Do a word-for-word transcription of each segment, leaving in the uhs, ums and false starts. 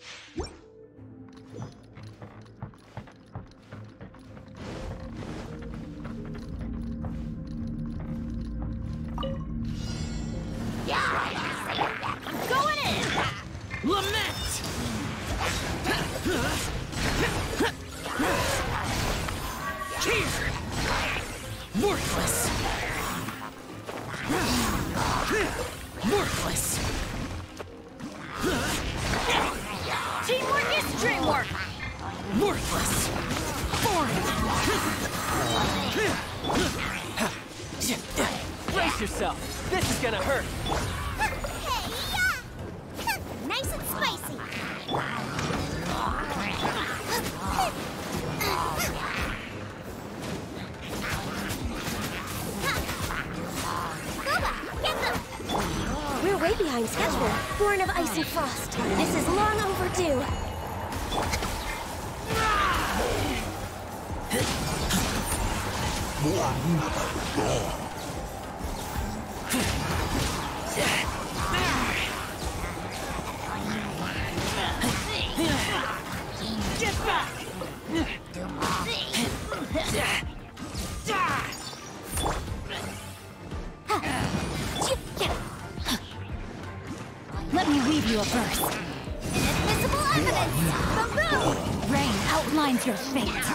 Going in! Lament! Here! Worthless! Worthless! Teamwork is dreamwork! Worthless! Foreign! Brace yourself! This is gonna hurt! Nice and spicy! We're way behind schedule. Born of ice and frost. This is long overdue. Get back! Let me weave you a verse. Invisible evidence! Boom! Rain outlines your fate.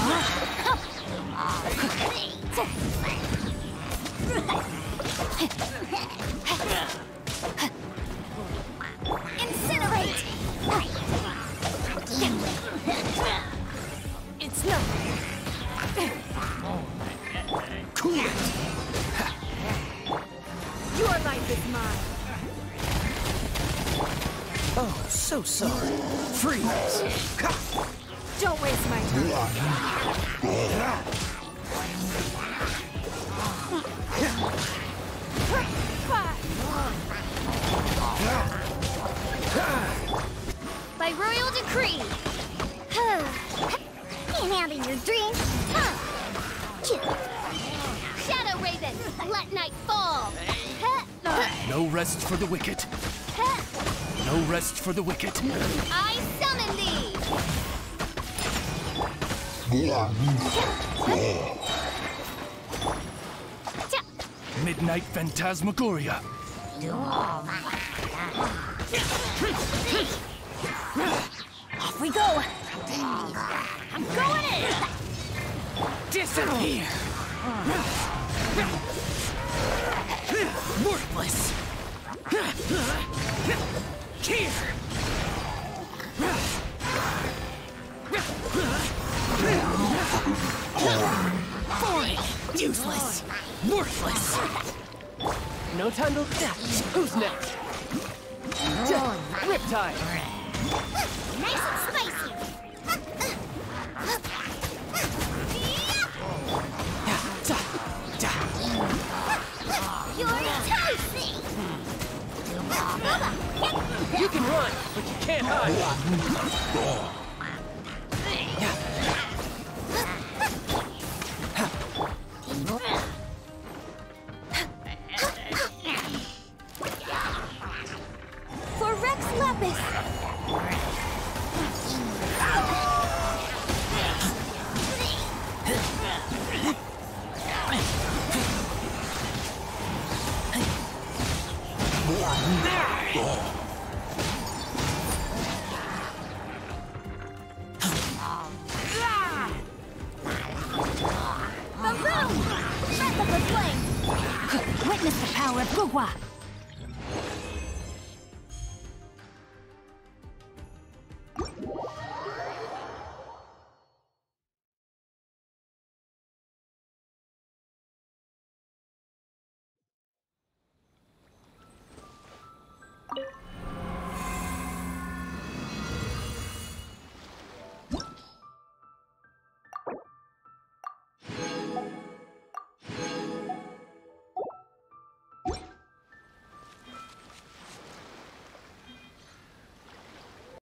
Incinerate! It's nothing. Cool it! Your life is mine. Oh, so sorry. Freeze! Don't waste my time. By royal decree. Can't handle your dreams. Shadow Raven, let night fall. No rest for the wicked. No rest for the wicked. I summon thee. Midnight Phantasmagoria. Off we go. I'm going in. Disappear! Worthless! Here! Foreign! Useless! Worthless! No time to... Who's next? Riptide! Nice and spicy. You're toasty. You can run, but you can't hide. For Rex Lapis. Witness the power of Gugwa.